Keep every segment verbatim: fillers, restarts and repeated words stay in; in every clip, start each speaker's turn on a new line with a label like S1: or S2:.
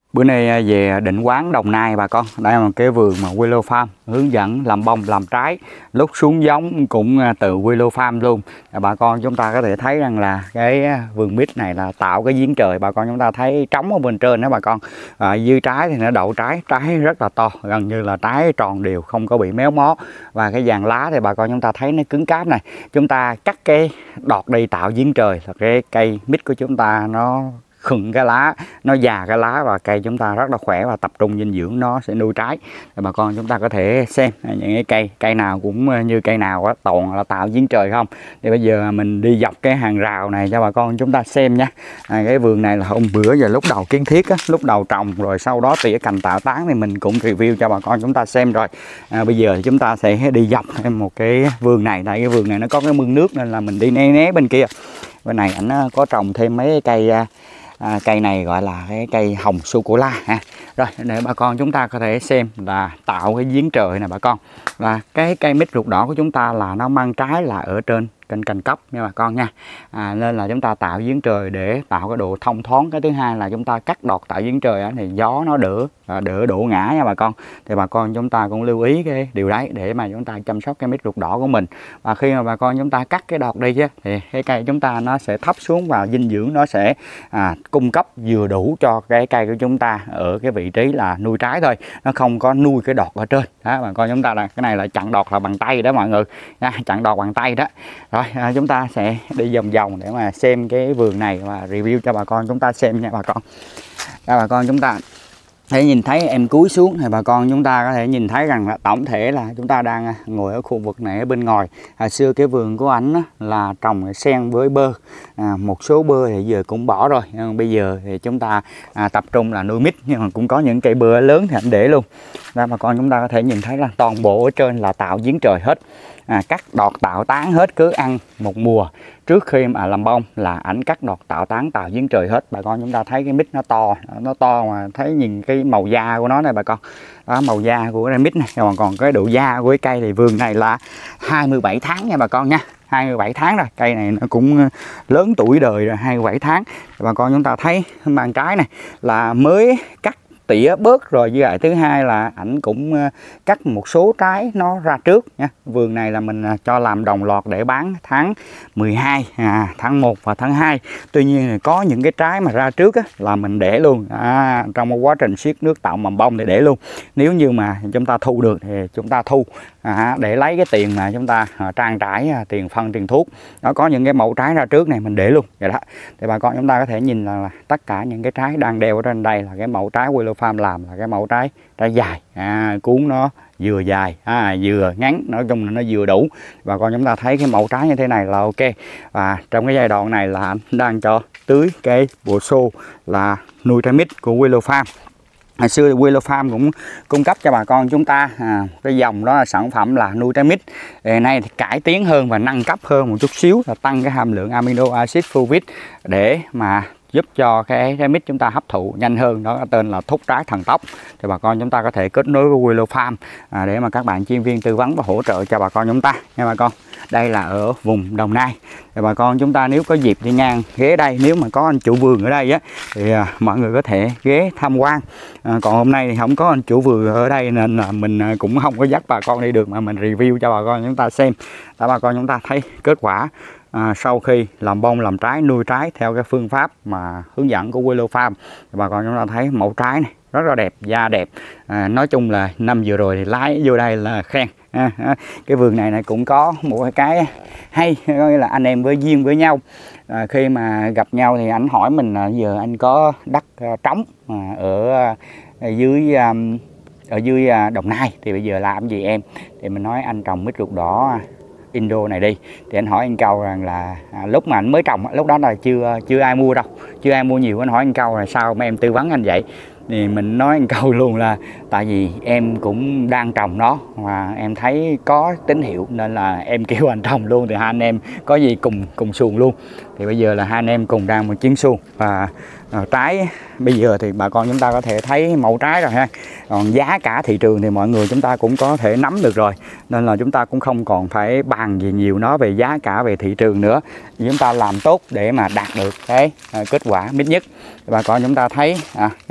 S1: Bữa nay về Định Quán Đồng Nai bà con. Đây là một cái vườn mà Willow Farm hướng dẫn làm bông làm trái, lúc xuống giống cũng từ Willow Farm luôn. Bà con chúng ta có thể thấy rằng là cái vườn mít này là tạo cái giếng trời. Bà con chúng ta thấy trống ở bên trên đó bà con. À, dư trái thì nó đậu trái, trái rất là to, gần như là trái tròn đều, không có bị méo mó. Và cái dàn lá thì bà con chúng ta thấy nó cứng cáp này. Chúng ta cắt cái đọt đi tạo giếng trời là cái cây mít của chúng ta nó khựng cái lá, nó già cái lá và cây chúng ta rất là khỏe và tập trung dinh dưỡng nó sẽ nuôi trái. Thì bà con chúng ta có thể xem những cái cây cây nào cũng như cây nào á, toàn là tạo giếng trời không. Thì bây giờ mình đi dọc cái hàng rào này cho bà con chúng ta xem nha. À, cái vườn này là hôm bữa giờ lúc đầu kiến thiết á, lúc đầu trồng rồi sau đó tỉa cành tạo tán thì mình cũng review cho bà con chúng ta xem rồi. À, bây giờ thì chúng ta sẽ đi dọc thêm một cái vườn này. Tại cái vườn này nó có cái mương nước nên là mình đi né né bên kia. Bên này ảnh có trồng thêm mấy cây À, cây này gọi là cái cây hồng sô cô la ha. Rồi để bà con chúng ta có thể xem là tạo cái giếng trời này bà con. Và cái cây mít ruột đỏ của chúng ta là nó mang trái là ở trên trên cành cốc nha bà con nha. À, nên là chúng ta tạo giếng trời để tạo cái độ thông thoáng. Cái thứ hai là chúng ta cắt đọt tạo giếng trời á, thì gió nó đỡ đỡ đổ ngã nha bà con. Thì bà con chúng ta cũng lưu ý cái điều đấy để mà chúng ta chăm sóc cái mít ruột đỏ của mình. Và khi mà bà con chúng ta cắt cái đọt đi chứ thì cái cây chúng ta nó sẽ thấp xuống và dinh dưỡng nó sẽ à, cung cấp vừa đủ cho cái cây của chúng ta ở cái vị trí là nuôi trái thôi, nó không có nuôi cái đọt ở trên đó. Bà con chúng ta là cái này là chặn đọt là bằng tay đó mọi người nha, chặn đọt bằng tay đó. Rồi à, chúng ta sẽ đi vòng vòng để mà xem cái vườn này và review cho bà con chúng ta xem nha bà con. Đó, bà con chúng ta thể nhìn thấy em cúi xuống thì bà con chúng ta có thể nhìn thấy rằng là tổng thể là chúng ta đang ngồi ở khu vực này ở bên ngoài. Hồi xưa cái vườn của anh á, là trồng sen với bơ, à, một số bơ thì giờ cũng bỏ rồi, nhưng bây giờ thì chúng ta à, tập trung là nuôi mít, nhưng mà cũng có những cây bơ lớn thì anh để luôn. Đó, bà con chúng ta có thể nhìn thấy là toàn bộ ở trên là tạo giếng trời hết. À, cắt đọt tạo tán hết, cứ ăn một mùa trước khi mà làm bông là ảnh cắt đọt tạo tán tạo giếng trời hết. Bà con chúng ta thấy cái mít nó to, nó to mà thấy nhìn cái màu da của nó này bà con. Đó, màu da của cái mít này, còn còn cái độ da của cái cây thì vườn này là hai mươi bảy tháng nha bà con nha. hai mươi bảy tháng rồi, cây này nó cũng lớn tuổi đời rồi, hai mươi bảy tháng. Bà con chúng ta thấy màng trái này là mới cắt tỉa bớt rồi. Với lại thứ hai là ảnh cũng cắt một số trái nó ra trước nha. Vườn này là mình cho làm đồng loạt để bán tháng mười hai, à, tháng một và tháng hai. Tuy nhiên có những cái trái mà ra trước á, là mình để luôn à, trong một quá trình siết nước tạo mầm bông thì để luôn. Nếu như mà chúng ta thu được thì chúng ta thu à, để lấy cái tiền mà chúng ta à, trang trải à, tiền phân tiền thuốc. Nó có những cái mẫu trái ra trước này mình để luôn vậy đó. Thì bà con chúng ta có thể nhìn là, là tất cả những cái trái đang đeo ở trên đây là cái mẫu trái Willow Farm làm là cái mẫu trái trái dài, à, cuốn nó vừa dài, à, vừa ngắn, nói chung là nó vừa đủ. Bà con chúng ta thấy cái mẫu trái như thế này là ok. Và trong cái giai đoạn này là anh đang cho tưới cái bộ xô là nuôi trái mít của Willow Farm. Hồi xưa thì Willow Farm cũng cung cấp cho bà con chúng ta à, cái dòng đó là sản phẩm là nuôi trái mít. Ngày nay thì cải tiến hơn và nâng cấp hơn một chút xíu là tăng cái hàm lượng amino acid fulvic để mà giúp cho cái trái mít chúng ta hấp thụ nhanh hơn, đó tên là thúc trái thần tốc. Thì bà con chúng ta có thể kết nối với Willow Farm à, để mà các bạn chuyên viên tư vấn và hỗ trợ cho bà con chúng ta nha bà con. Đây là ở vùng Đồng Nai. Thì bà con chúng ta nếu có dịp đi ngang ghé đây, nếu mà có anh chủ vườn ở đây á thì à, mọi người có thể ghé tham quan. À, còn hôm nay thì không có anh chủ vườn ở đây nên là mình cũng không có dắt bà con đi được, mà mình review cho bà con chúng ta xem. Để bà con chúng ta thấy kết quả À, sau khi làm bông làm trái nuôi trái theo cái phương pháp mà hướng dẫn của Willow Farm. Bà con chúng ta thấy mẫu trái này rất là đẹp, da đẹp. À, nói chung là năm vừa rồi thì lái vô đây là khen. À, à, cái vườn này này cũng có một cái hay, có nghĩa là anh em với duyên với nhau. À, khi mà gặp nhau thì anh hỏi mình là giờ anh có đất uh, trống à, ở, ở dưới um, ở dưới uh, Đồng Nai thì bây giờ làm gì em? Thì mình nói anh trồng mít ruột đỏ Indo này đi. Thì anh hỏi anh câu rằng là à, lúc mà anh mới trồng lúc đó là chưa chưa ai mua đâu, chưa ai mua nhiều. Anh hỏi anh câu là sao mà em tư vấn anh vậy? Thì mình nói anh câu luôn là tại vì em cũng đang trồng nó mà em thấy có tín hiệu nên là em kêu anh trồng luôn. Thì hai anh em có gì cùng cùng xuồng luôn. Thì bây giờ là hai anh em cùng đang một chuyến xuồng. Và à, trái bây giờ thì bà con chúng ta có thể thấy mẫu trái rồi ha. Còn giá cả thị trường thì mọi người chúng ta cũng có thể nắm được rồi, nên là chúng ta cũng không còn phải bàn gì nhiều nó về giá cả về thị trường nữa. Chúng ta làm tốt để mà đạt được cái à, kết quả mít nhất. Bà con chúng ta thấy à, cái cuốn này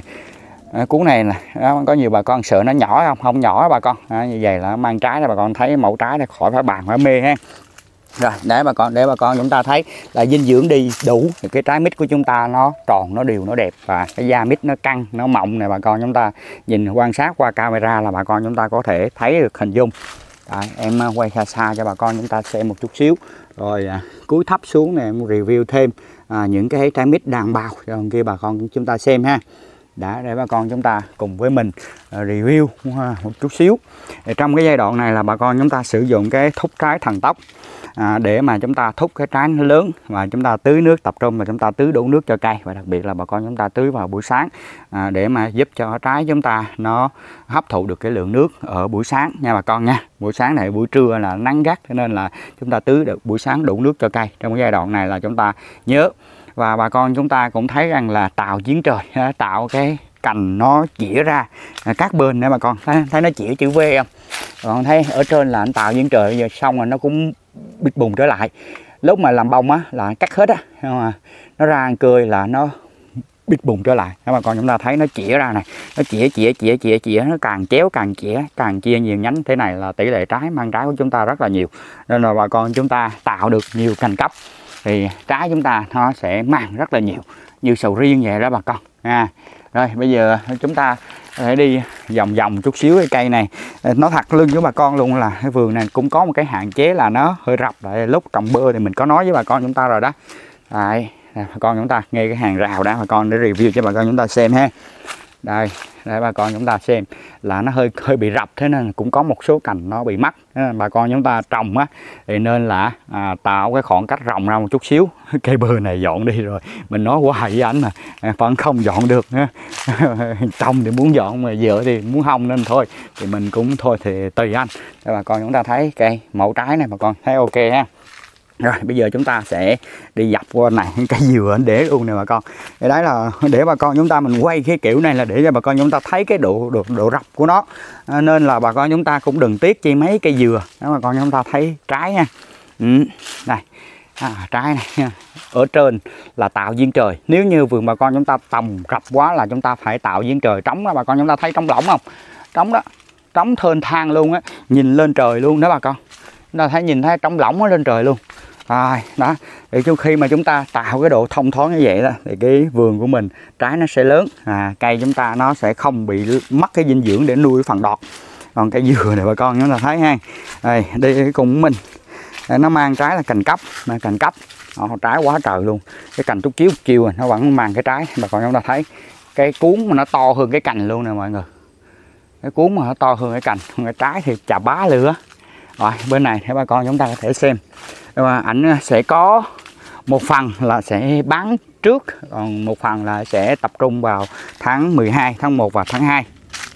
S1: À, cuốn này nè, có nhiều bà con sợ nó nhỏ không? Không nhỏ bà con. À, như vậy là mang trái là bà con thấy mẫu trái này khỏi phải bàn phải mê ha. Rồi để bà con để bà con chúng ta thấy là dinh dưỡng đi đủ thì cái trái mít của chúng ta nó tròn, nó đều, nó đẹp và cái da mít nó căng, nó mọng này bà con chúng ta nhìn quan sát qua camera là bà con chúng ta có thể thấy được hình dung. Đấy, em quay xa xa cho bà con chúng ta xem một chút xíu rồi à, cúi thấp xuống này em review thêm à, những cái trái mít đang bao cho kia bà con chúng ta xem ha. Đã để bà con chúng ta cùng với mình uh, review uh, một chút xíu. Để trong cái giai đoạn này là bà con chúng ta sử dụng cái thúc trái thần tốc à, để mà chúng ta thúc cái trái nó lớn và chúng ta tưới nước tập trung và chúng ta tưới đủ nước cho cây, và đặc biệt là bà con chúng ta tưới vào buổi sáng à, để mà giúp cho trái chúng ta nó hấp thụ được cái lượng nước ở buổi sáng nha bà con nha. Buổi sáng này buổi trưa là nắng gắt cho nên là chúng ta tưới được buổi sáng đủ nước cho cây. Trong cái giai đoạn này là chúng ta nhớ. Và bà con chúng ta cũng thấy rằng là tạo giếng trời, tạo cái cành nó chĩa ra các bên nè bà con, thấy, thấy nó chĩa chữ V không? Còn thấy ở trên là anh tạo giếng trời, giờ xong rồi nó cũng bịt bùng trở lại. Lúc mà làm bông á là cắt hết á, nhưng mà nó ra ăn cười là nó bịt bùng trở lại. Các bà con chúng ta thấy nó chĩa ra này, nó chĩa chĩa chĩa chĩa chĩa nó càng chéo càng chĩa, càng chia nhiều nhánh thế này là tỷ lệ trái mang trái của chúng ta rất là nhiều. Nên là bà con chúng ta tạo được nhiều cành cấp thì trái chúng ta nó sẽ mang rất là nhiều, như sầu riêng vậy đó bà con à. Rồi bây giờ chúng ta phải đi vòng vòng chút xíu cái cây này. Nói thật lưng với bà con luôn là cái vườn này cũng có một cái hạn chế là nó hơi rập. Tại lúc trồng bơ thì mình có nói với bà con chúng ta rồi đó. Đây, bà con chúng ta nghe cái hàng rào đó bà con để review cho bà con chúng ta xem ha. Đây, để bà con chúng ta xem là nó hơi hơi bị rập, thế nên cũng có một số cành nó bị mắc. Bà con chúng ta trồng á thì nên là à, tạo cái khoảng cách rộng ra một chút xíu. Cây bơ này dọn đi rồi mình nói hoài với anh mà à, vẫn không dọn được ha. Trồng thì muốn dọn mà vợ thì muốn không, nên thôi thì mình cũng thôi thì tùy anh. Để bà con chúng ta thấy cây mẫu trái này bà con thấy ok ha. Rồi bây giờ chúng ta sẽ đi dọc qua này cái dừa để luôn nè bà con. Cái đấy là để bà con chúng ta mình quay cái kiểu này là để cho bà con chúng ta thấy cái độ độ độ rập của nó. À, nên là bà con chúng ta cũng đừng tiếc chi mấy cây dừa. Đó bà con chúng ta thấy trái nha. Ừ, đây. À, trái này nha. Ở trên là tạo giếng trời. Nếu như vườn bà con chúng ta tầm rập quá là chúng ta phải tạo giếng trời trống đó bà con chúng ta thấy trống lỏng không? Trống đó. Trống thênh thang luôn á, nhìn lên trời luôn đó bà con. Chúng ta thấy nhìn thấy trống lỏng lên trời luôn. Rồi, đó, để cho khi mà chúng ta tạo cái độ thông thoáng như vậy đó thì cái vườn của mình trái nó sẽ lớn, à, cây chúng ta nó sẽ không bị mất cái dinh dưỡng để nuôi phần đọt. Còn cây dừa này bà con chúng ta thấy ha. Đây, đi cùng mình. Nó mang trái là cành cấp, là cành cấp. Đó, trái quá trời luôn. Cái cành túc chiếu chiều nó vẫn mang cái trái, bà con chúng ta thấy cái cuốn mà nó to hơn cái cành luôn nè mọi người. Cái cuốn mà nó to hơn cái cành, cái trái thì chà bá lửa. Rồi, bên này thì bà con chúng ta có thể xem. Và ảnh sẽ có một phần là sẽ bán trước, còn một phần là sẽ tập trung vào tháng mười hai, tháng một và tháng hai.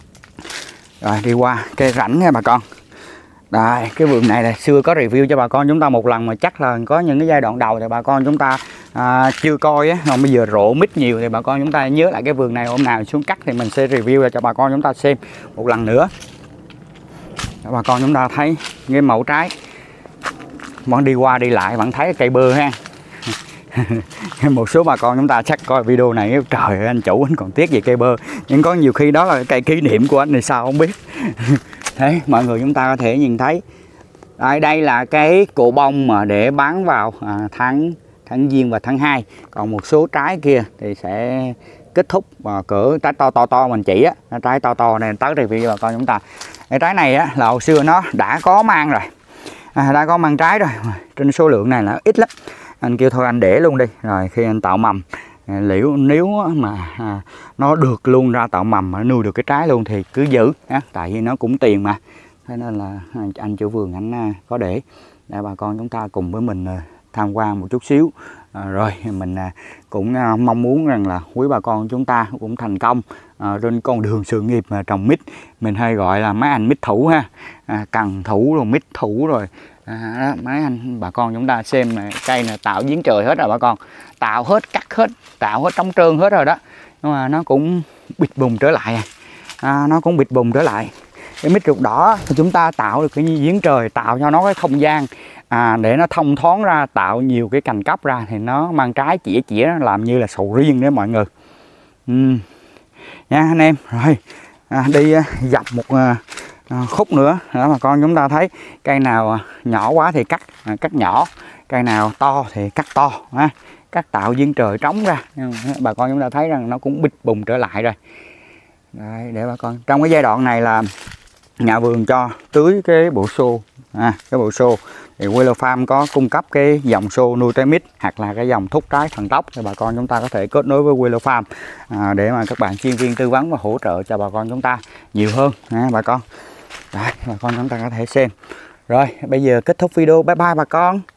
S1: Rồi đi qua cây rãnh nha bà con. Đây, cái vườn này là xưa có review cho bà con chúng ta một lần mà chắc là có những cái giai đoạn đầu thì bà con chúng ta à, chưa coi á, còn bây giờ rộ mít nhiều thì bà con chúng ta nhớ lại cái vườn này hôm nào xuống cắt thì mình sẽ review cho bà con chúng ta xem một lần nữa. Bà con chúng ta thấy cái mẫu trái vẫn đi qua đi lại vẫn thấy cây bơ ha. Một số bà con chúng ta chắc coi video này trời anh chủ anh còn tiếc gì cây bơ, nhưng có nhiều khi đó là cây kỷ niệm của anh thì sao không biết. Thế mọi người chúng ta có thể nhìn thấy đây, đây là cái cộ bông mà để bán vào à, tháng tháng giêng và tháng hai. Còn một số trái kia thì sẽ kết thúc và cỡ trái to to to mình chỉ á, trái to to này tới review cho bà con chúng ta. Cái trái này á là hồi xưa nó đã có mang rồi, à, đã có mang trái rồi, trên số lượng này là ít lắm. Anh kêu thôi anh để luôn đi, rồi khi anh tạo mầm liệu nếu mà à, nó được luôn ra tạo mầm mà nuôi được cái trái luôn thì cứ giữ á, tại vì nó cũng tiền mà. Thế nên là anh chủ vườn anh có để để bà con chúng ta cùng với mình tham quan một chút xíu. À, rồi mình cũng mong muốn rằng là quý bà con chúng ta cũng thành công à, trên con đường sự nghiệp mà trồng mít. Mình hay gọi là mấy anh mít thủ ha, à, cần thủ rồi mít thủ rồi. À, đó, mấy anh bà con chúng ta xem này, cây này tạo giếng trời hết rồi bà con, tạo hết cắt hết, tạo hết trống trơn hết rồi đó, nhưng mà nó cũng bịt bùng trở lại, à, nó cũng bịt bùng trở lại. Cái mít ruột đỏ thì chúng ta tạo được cái giếng trời, tạo cho nó cái không gian à, để nó thông thoáng ra, tạo nhiều cái cành cấp ra thì nó mang trái chĩa chĩa làm như là sầu riêng đấy mọi người. uhm. nha anh em. Rồi à, đi dọc một à, khúc nữa đó bà con, chúng ta thấy cây nào nhỏ quá thì cắt à, cắt nhỏ, cây nào to thì cắt to ha, cắt tạo viên trời trống ra. Bà con chúng ta thấy rằng nó cũng bịch bùng trở lại rồi. Đấy, để bà con trong cái giai đoạn này là nhà vườn cho tưới cái bộ xô à, cái bộ xô thì Wheeler Farm có cung cấp cái dòng xô Nutrimix hoặc là cái dòng thúc trái thần tốc, thì bà con chúng ta có thể kết nối với Wheeler Farm à, để mà các bạn chuyên viên tư vấn và hỗ trợ cho bà con chúng ta nhiều hơn à, bà con. Đấy, bà con chúng ta có thể xem. Rồi bây giờ kết thúc video, bye bye bà con.